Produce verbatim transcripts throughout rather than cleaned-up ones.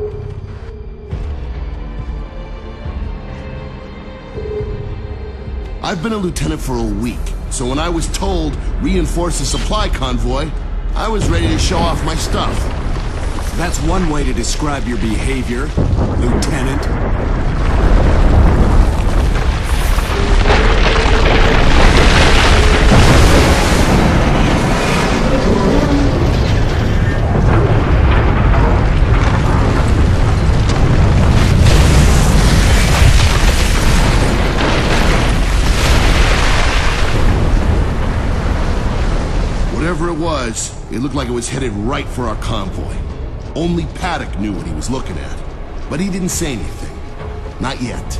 I've been a lieutenant for a week, so when I was told reinforce the supply convoy, I was ready to show off my stuff. That's one way to describe your behavior, Lieutenant. Whatever it was, it looked like it was headed right for our convoy. Only Paddock knew what he was looking at, but he didn't say anything. Not yet.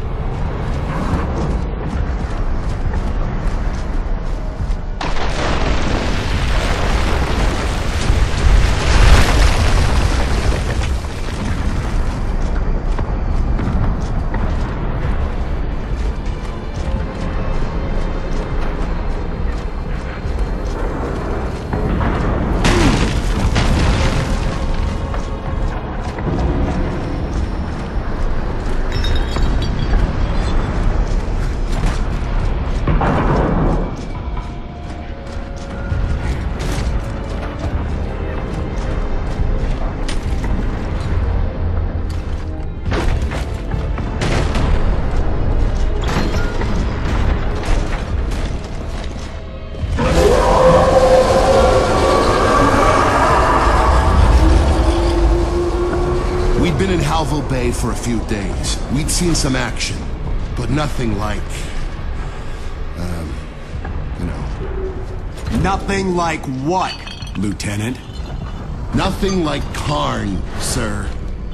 We'd been in Halvo Bay for a few days. We'd seen some action, but nothing like... Um, you know... Nothing like what, Lieutenant? Nothing like Karn, sir.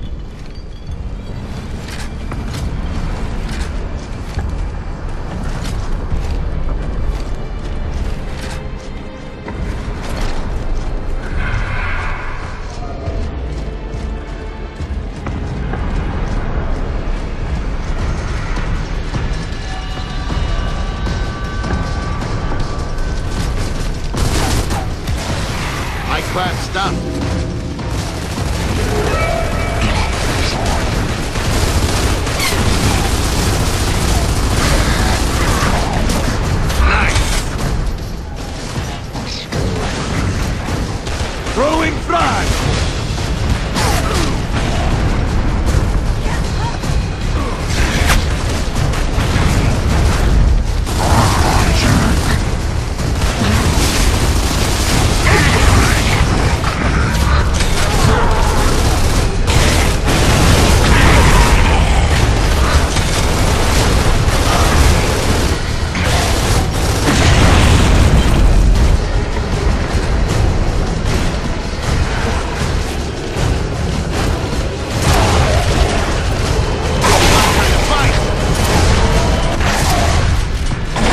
High-class stuff. Nice. Throwing frag.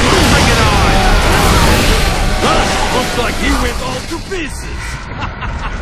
Like he went all to pieces!